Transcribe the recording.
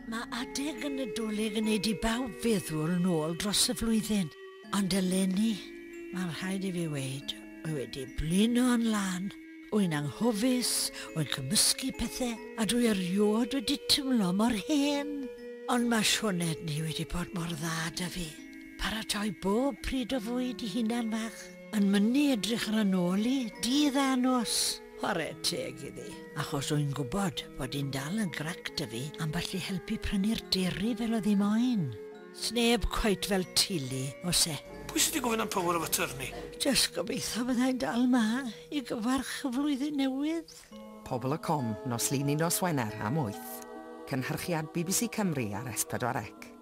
Mae adeg yn y doleg yn neud I bawb feddwl nôl dros y flwyddyn. Ond eleni, mae'n rhaid I fi weid, o'i wedi blino yn lan, o'i'n anghofus, o'i'n cymysgu pethau, a dwi eriod wedi tymlo mor hen. Ond mae Sioned ni wedi bod mor dda da fi. Paratoi bob pryd o fwyd I hunan fach. Yn mynnu edrych ar yn ôl I, dydd a nos. Chwarae teg iddi, achos o'i'n gwybod bod i'n dal yn grac da fi am ballu helpu prynu'r deri fel oedd I moyn. Sneb cweit fel tili, os e. Pwy sydd wedi gofyn am power of attorney? Jyst gobeithio byddai'n dal ma I gyfarch y flwyddyn newydd. Pobol y Cwm, nos lun I nos Wener am 8. Cynhyrchiad BBC Cymru ar S4C.